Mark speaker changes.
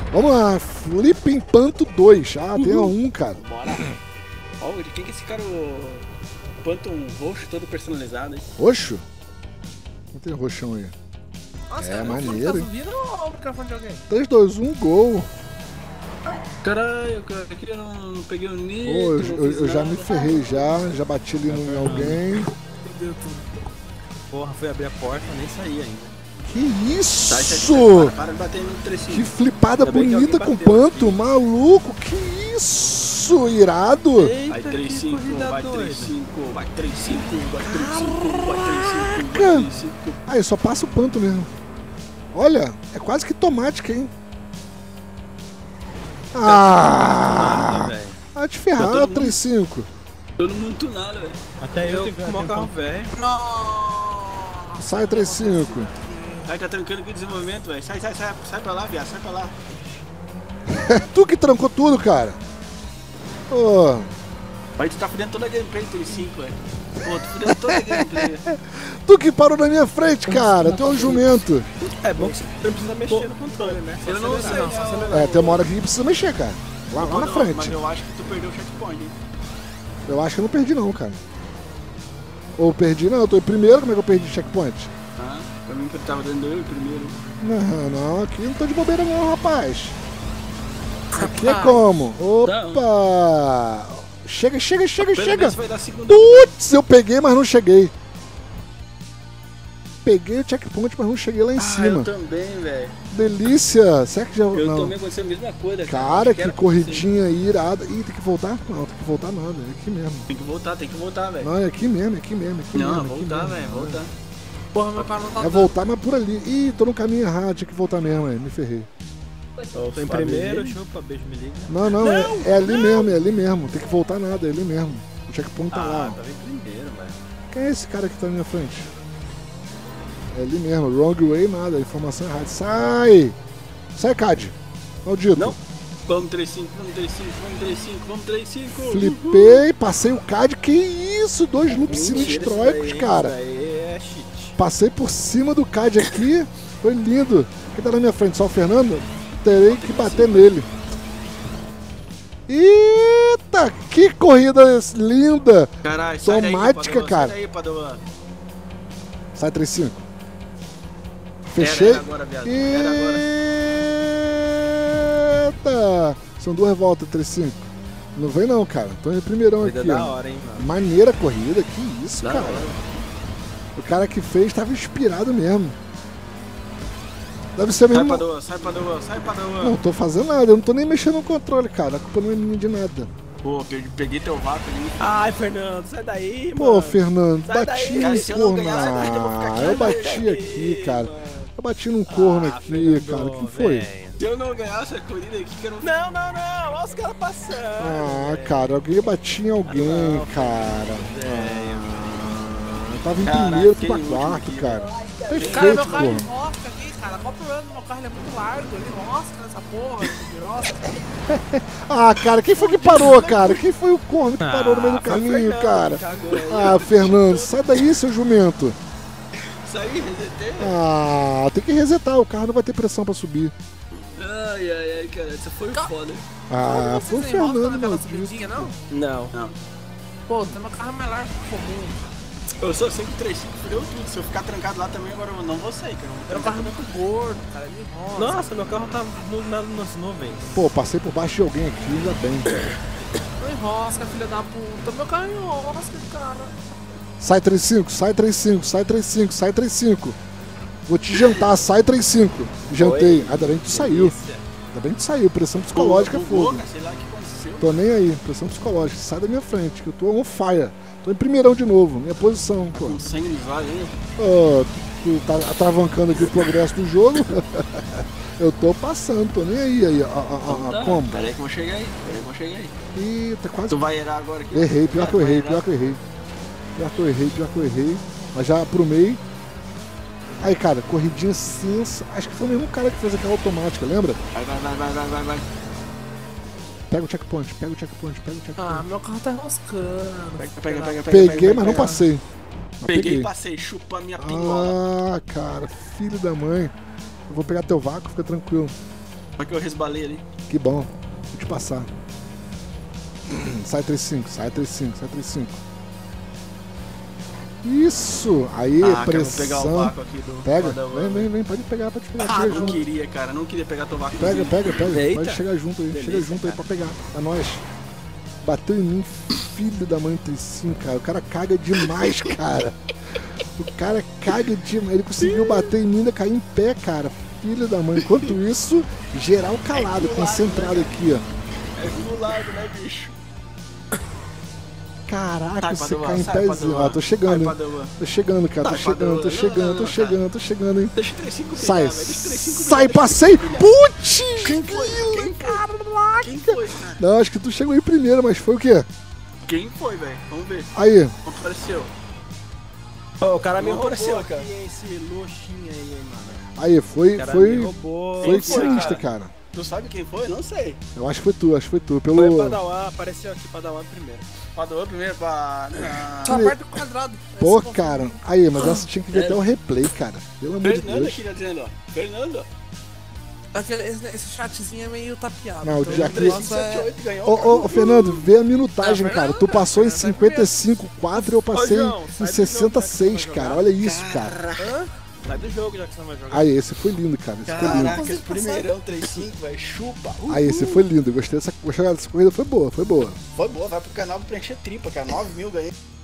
Speaker 1: Vamos lá, Flipping Panto 2. Ah, tem a 1, cara.
Speaker 2: Bora. Ó, de quem que é esse cara, o Panto roxo, todo personalizado, hein?
Speaker 1: Roxo? Não tem roxão aí.
Speaker 3: Nossa,
Speaker 1: É,
Speaker 3: cara,
Speaker 1: maneiro, hein?
Speaker 3: tá subindo ou o microfone de alguém?
Speaker 1: 3, 2, 1, gol.
Speaker 2: Caralho, cara, aqui eu não peguei o
Speaker 1: Pô,
Speaker 2: nitro.
Speaker 1: eu já me ferrei já bati ali em alguém.
Speaker 3: Fudeu tudo.
Speaker 4: Porra, fui abrir a porta, nem saí ainda.
Speaker 1: Que
Speaker 2: Sai,
Speaker 1: isso?
Speaker 2: para de bater no trecinho.
Speaker 1: Que flipada
Speaker 4: Ainda bem que
Speaker 1: bonita
Speaker 4: alguém
Speaker 1: com
Speaker 4: bateu
Speaker 1: Panto,
Speaker 4: aqui.
Speaker 1: maluco, que isso, irado.
Speaker 4: Eita,
Speaker 2: Vai
Speaker 4: que
Speaker 2: 3-5,
Speaker 4: corrida
Speaker 2: vai
Speaker 4: doida.
Speaker 2: 3-5, vai 3-5, vai 3-5, vai 3-5, vai 3-5.
Speaker 1: Aí, só passa o Panto mesmo. Olha, é quase que tomática, hein?
Speaker 4: Nada,
Speaker 1: Ah,
Speaker 4: velho.
Speaker 1: vai te ferrar,
Speaker 2: Todo mundo-
Speaker 1: 3-5.
Speaker 2: Todo mundo tunado, velho.
Speaker 4: Até eu
Speaker 3: Meu
Speaker 4: com o meu carro velho.
Speaker 1: Sai 3-5.
Speaker 2: Vai, tá trancando aqui o desenvolvimento, velho. Sai pra lá, viado, sai pra lá.
Speaker 1: Tu que trancou tudo, cara. Ô,
Speaker 2: Vai, tu tá fudendo toda a gameplay 3-5, velho. Pô, tu fudendo toda a gameplay.
Speaker 1: tu que parou na minha frente, cara. Tu é um jumento.
Speaker 4: É bom que você não precisa mexer no controle, né? Só
Speaker 2: Eu não
Speaker 4: acelerar.
Speaker 2: sei,
Speaker 4: Só
Speaker 2: não.
Speaker 4: acelerar.
Speaker 1: É, tem uma hora que precisa mexer, cara. Lá na
Speaker 2: Mas
Speaker 1: frente.
Speaker 2: eu acho que tu perdeu o checkpoint, hein.
Speaker 1: Eu acho que eu não perdi não, cara. Ou perdi não, eu tô em primeiro, como é que eu perdi checkpoint?
Speaker 2: Ah, pra mim que eu tava dando eu primeiro.
Speaker 1: Não, aqui não tô de bobeira não, rapaz. Aqui é como? Opa! Chega.
Speaker 2: Pelo menos vai dar segunda.
Speaker 1: Putz, eu peguei, mas não cheguei. Peguei o checkpoint, mas não cheguei lá em
Speaker 2: Eu
Speaker 1: cima.
Speaker 2: também, velho.
Speaker 1: Delícia! Será que já...
Speaker 2: Eu
Speaker 1: não.
Speaker 2: também aconteceu a mesma coisa,
Speaker 1: Cara,
Speaker 2: Acho
Speaker 1: que
Speaker 2: era
Speaker 1: corridinha irada. Ih, tem que voltar? Não, tem que voltar nada. É aqui mesmo.
Speaker 2: Tem que voltar, velho.
Speaker 1: Não, é aqui mesmo, é aqui mesmo.
Speaker 2: Não,
Speaker 1: aqui
Speaker 2: voltar,
Speaker 1: mesmo.
Speaker 2: velho, voltar.
Speaker 3: Porra, meu carro não tá
Speaker 1: É voltar, mas por ali. Ih, tô no caminho errado, tinha que voltar mesmo, aí, me ferrei.
Speaker 4: Eu tô em primeiro, chupa, beijo, me liga.
Speaker 1: Não, é ali mesmo, é ali mesmo. Tem que voltar nada, é ali mesmo. O checkpoint tá lá.
Speaker 4: Ah, tava em primeiro, velho.
Speaker 1: Quem é esse cara que tá na minha frente? É ali mesmo, wrong way, nada, informação errada. Sai! Sai, Cad! Maldito!
Speaker 2: Não. Vamos 3-5, vamos 3-5, vamos 3-5, vamos 3-5.
Speaker 1: Flipei, passei o Cad, que isso? 2 loops sinistróicos, cara.
Speaker 4: Isso aí é cheat.
Speaker 1: Passei por cima do Cad aqui, foi lindo. Quem tá na minha frente? Só o Fernando? Terei que bater nele. Eita, que corrida linda!
Speaker 2: Caralho, sai daí,
Speaker 1: Automática,
Speaker 2: Padovan,
Speaker 1: cara.
Speaker 2: Sai daí, Padovan.
Speaker 1: Sai 3-5. Fechei.
Speaker 2: Era agora, viado. Era agora.
Speaker 1: Eita! São 2 voltas, 3-5. Não vem não, cara. Tô em primeirão
Speaker 4: Corrida
Speaker 1: aqui,
Speaker 4: da
Speaker 1: ó.
Speaker 4: hora, hein, mano.
Speaker 1: Maneira a corrida, que isso,
Speaker 2: Da
Speaker 1: cara.
Speaker 2: hora.
Speaker 1: O cara que fez tava inspirado mesmo. Deve ser
Speaker 2: Sai,
Speaker 1: mesmo.
Speaker 2: Padovan, sai, Padovan, sai, Padovan.
Speaker 1: Não tô fazendo nada, eu não tô nem mexendo no controle, cara. A culpa não é minha de nada.
Speaker 2: Pô, peguei teu vácuo ali.
Speaker 4: Ai, Fernando, sai daí,
Speaker 1: Pô,
Speaker 4: mano.
Speaker 1: Fernando,
Speaker 4: Sai
Speaker 1: bati
Speaker 4: daí,
Speaker 2: cara,
Speaker 1: num
Speaker 2: se eu não
Speaker 1: corno.
Speaker 2: ganhar, sai daí, eu vou ficar aqui.
Speaker 1: Eu bati
Speaker 4: Sai daí,
Speaker 1: aqui, cara.
Speaker 4: mano.
Speaker 1: Eu bati num corno aqui, cara.
Speaker 4: Fernando,
Speaker 1: Quem foi?
Speaker 4: velho.
Speaker 2: Se eu não ganhar essa corrida aqui, que eu não...
Speaker 4: Não, olha os caras passando.
Speaker 1: Ah,
Speaker 4: velho.
Speaker 1: cara, alguém batia em alguém,
Speaker 4: não,
Speaker 1: cara.
Speaker 4: velho.
Speaker 1: Eu tava em
Speaker 2: Caraca,
Speaker 1: primeiro, fui
Speaker 2: que
Speaker 1: pra
Speaker 2: último
Speaker 1: quarto,
Speaker 2: aqui,
Speaker 1: cara.
Speaker 3: Cara,
Speaker 1: Perfeito,
Speaker 3: meu carro
Speaker 1: corno.
Speaker 3: enrosca aqui, cara. Qual o problema do meu carro? Ele é muito largo, ele enrosca nessa porra, enrosca.
Speaker 1: Ah, cara, quem foi que parou, cara? Quem foi o corno que parou no meio do
Speaker 4: foi o
Speaker 1: caminho,
Speaker 4: Fernando,
Speaker 1: cara?
Speaker 4: cagou aí.
Speaker 1: Ah, Fernando, sai daí, seu jumento.
Speaker 2: Saí, resetei.
Speaker 1: Ah, tem que resetar, o carro não vai ter pressão pra subir.
Speaker 2: Ai, cara, essa foi foda.
Speaker 1: Ah,
Speaker 3: Não,
Speaker 1: foi o
Speaker 3: vocês enroscam
Speaker 1: Fernando,
Speaker 3: naquela
Speaker 1: maldito.
Speaker 3: subidinha, não?
Speaker 4: Não.
Speaker 3: Pô, tem meu carro é mais largo que o comum.
Speaker 2: Eu sou sempre 3-5, fudeu tudo. Se eu ficar trancado lá também, agora eu não vou sair, cara.
Speaker 3: Meu carro é muito gordo, cara. Ele enrosca.
Speaker 4: Nossa, meu carro tá nas nuvens.
Speaker 1: Pô, passei por baixo de alguém aqui, ainda bem.
Speaker 3: Não enrosca, filha da puta. Meu carro enrosca, cara.
Speaker 1: Sai 3-5, sai 3-5, sai 3-5, sai 3-5. Vou te jantar, sai 3-5. Jantei.
Speaker 4: Oi.
Speaker 1: Ainda bem que tu saiu.
Speaker 4: Delícia.
Speaker 1: Ainda bem que tu saiu. Pressão psicológica é
Speaker 2: Bugou,
Speaker 1: fogo.
Speaker 2: cara, sei lá o que aconteceu.
Speaker 1: Tô nem aí. Pressão psicológica. Sai da minha frente, que eu tô on fire. Tô em primeirão de novo. Minha posição, pô.
Speaker 2: Com sangue nos olhos ainda.
Speaker 1: Ó, tu tá atravancando aqui o progresso do jogo. Eu tô passando, tô nem aí.
Speaker 2: Tá,
Speaker 1: Como?
Speaker 2: Peraí que eu vou chegar aí.
Speaker 1: Eita, quase.
Speaker 2: Tu vai errar agora aqui.
Speaker 1: Errei, pior que eu
Speaker 2: Vai
Speaker 1: errei,
Speaker 2: errar.
Speaker 1: pior que eu errei. Mas já aprumei. Aí, cara, corridinha sensa. Acho que foi o mesmo cara que fez aquela automática, lembra?
Speaker 2: Vai.
Speaker 1: Pega o checkpoint.
Speaker 3: Ah, meu carro tá enroscando.
Speaker 2: Pega.
Speaker 1: Peguei, mas não passei. Mas
Speaker 2: Peguei e passei, chupa a minha pingola.
Speaker 1: Ah, cara, filho da mãe. Eu vou pegar teu vácuo, fica tranquilo.
Speaker 2: Só que eu resbalei ali.
Speaker 1: Que bom. Vou te passar. Sai 3-5, sai 3-5, sai 3-5. Isso! Aí,
Speaker 2: Cara, eu vou
Speaker 1: pressão.
Speaker 2: pegar o vácuo aqui do
Speaker 1: Pega,
Speaker 2: Padawan.
Speaker 1: vem, pode pegar.
Speaker 2: Ah,
Speaker 1: Chega
Speaker 2: não
Speaker 1: junto.
Speaker 2: queria, cara. Não queria pegar teu vácuo.
Speaker 1: Pega.
Speaker 4: Eita.
Speaker 1: Pode chegar junto aí,
Speaker 4: Delícia,
Speaker 1: chega junto aí
Speaker 4: cara.
Speaker 1: pra pegar. É nóis. Bateu em mim, filho da mãe 3-5, cara. O cara caga demais, cara. O cara caga demais. Ele conseguiu bater em mim e ainda cair em pé, cara. Filho da mãe. Enquanto isso, geral calado, concentrado aqui, ó.
Speaker 2: É do lado, né, bicho?
Speaker 1: Caraca,
Speaker 2: Sai,
Speaker 1: você
Speaker 2: Padawan,
Speaker 1: cai em
Speaker 2: sai,
Speaker 1: pezinho.
Speaker 2: Padawan.
Speaker 1: Ó, tô chegando,
Speaker 2: Sai,
Speaker 1: hein.
Speaker 2: Padawan.
Speaker 1: Tô chegando, cara. Tô
Speaker 2: Sai,
Speaker 1: chegando,
Speaker 2: Padawan.
Speaker 1: tô chegando,
Speaker 2: Não,
Speaker 1: tô
Speaker 2: não,
Speaker 1: chegando, tô chegando, hein.
Speaker 2: Deixa o 3-5
Speaker 1: Sai,
Speaker 2: brilhar, velho. Deixa o 3-5
Speaker 1: sai,
Speaker 2: brilhar.
Speaker 1: passei. Putz!
Speaker 2: Quem foi? Quem foi? Quem foi, cara?
Speaker 1: Não, acho que tu chegou aí primeiro, mas foi o quê?
Speaker 2: Quem foi, velho? Vamos ver.
Speaker 1: Aí,
Speaker 2: Como apareceu?
Speaker 4: Ô, o cara me
Speaker 2: Não
Speaker 4: roubou
Speaker 2: apareceu,
Speaker 4: aqui,
Speaker 2: cara.
Speaker 4: esse luxinho aí, mano.
Speaker 1: aí,
Speaker 4: O
Speaker 1: foi
Speaker 4: cara me
Speaker 1: foi
Speaker 4: roubou.
Speaker 1: foi
Speaker 2: Quem foi,
Speaker 1: sinistro, cara.
Speaker 2: Tu sabe quem foi? Não sei.
Speaker 1: Eu acho que foi tu,
Speaker 4: Foi
Speaker 1: pelo
Speaker 4: Padawan, apareceu aqui Padawan primeiro.
Speaker 2: Padawan primeiro pra...
Speaker 3: Só aperta o quadrado.
Speaker 1: Pô,
Speaker 3: Esse
Speaker 1: cara. Aí, mas essa tinha que ver até o replay, cara. Pelo amor de
Speaker 2: Fernando
Speaker 1: Deus.
Speaker 2: aqui tá dizendo, ó. Fernando.
Speaker 3: esse chatzinho é meio tapeado.
Speaker 1: Não,
Speaker 3: então
Speaker 1: já
Speaker 3: o
Speaker 1: que-
Speaker 3: negócio é-
Speaker 2: 378 ganhou.
Speaker 1: Ô, Fernando, vê a minutagem,
Speaker 3: Ah,
Speaker 1: cara. Tu passou em 55,4 e eu passei
Speaker 4: Ô, João,
Speaker 1: em
Speaker 4: sai do
Speaker 1: 66,
Speaker 4: jogo,
Speaker 1: cara.
Speaker 4: vai
Speaker 1: Olha isso, cara.
Speaker 4: Hã? Sai do jogo já que você não vai jogar.
Speaker 1: Aí, esse foi lindo, cara. Esse foi lindo.
Speaker 2: Caraca, esse primeirão 3-5, velho. Chupa.
Speaker 1: Aí, esse foi lindo. Gostei dessa corrida, foi boa, foi boa.
Speaker 2: Foi boa, vai pro canal pra preencher tripa, cara. 9 mil ganhei.